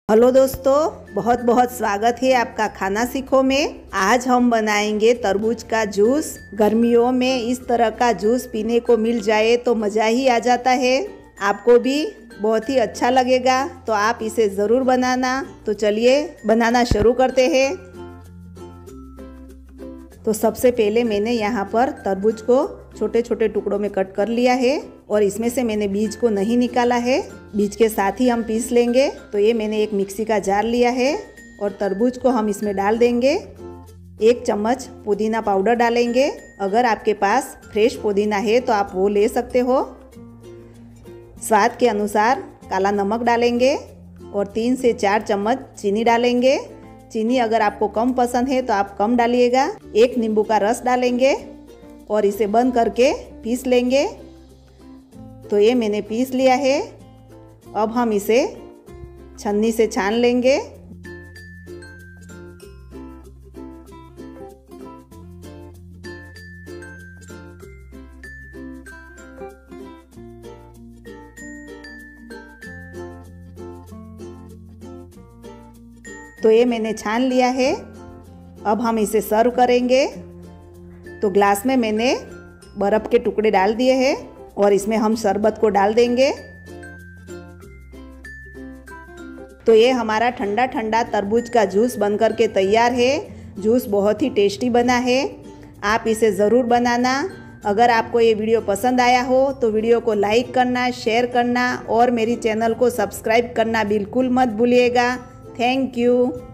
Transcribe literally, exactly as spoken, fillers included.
Hello दोस्तों, बहुत बहुत स्वागत है आपका खाना सीखो में। आज हम बनाएंगे तरबूज का जूस। गर्मियों में इस तरह का जूस पीने को मिल जाए तो मज़ा ही आ जाता है। आपको भी बहुत ही अच्छा लगेगा, तो आप इसे ज़रूर बनाना। तो चलिए बनाना शुरू करते हैं। तो सबसे पहले मैंने यहाँ पर तरबूज को छोटे छोटे टुकड़ों में कट कर लिया है और इसमें से मैंने बीज को नहीं निकाला है। बीज के साथ ही हम पीस लेंगे। तो ये मैंने एक मिक्सी का जार लिया है और तरबूज को हम इसमें डाल देंगे। एक चम्मच पुदीना पाउडर डालेंगे। अगर आपके पास फ्रेश पुदीना है तो आप वो ले सकते हो। स्वाद के अनुसार काला नमक डालेंगे और तीन से चार चम्मच चीनी डालेंगे। चीनी अगर आपको कम पसंद है तो आप कम डालिएगा। एक नींबू का रस डालेंगे और इसे बंद करके पीस लेंगे। तो ये मैंने पीस लिया है। अब हम इसे छन्नी से छान लेंगे। तो ये मैंने छान लिया है। अब हम इसे सर्व करेंगे। तो ग्लास में मैंने बर्फ़ के टुकड़े डाल दिए हैं और इसमें हम शरबत को डाल देंगे। तो ये हमारा ठंडा ठंडा तरबूज का जूस बनकर के तैयार है। जूस बहुत ही टेस्टी बना है। आप इसे ज़रूर बनाना। अगर आपको ये वीडियो पसंद आया हो तो वीडियो को लाइक करना, शेयर करना और मेरी चैनल को सब्सक्राइब करना बिल्कुल मत भूलिएगा। Thank you.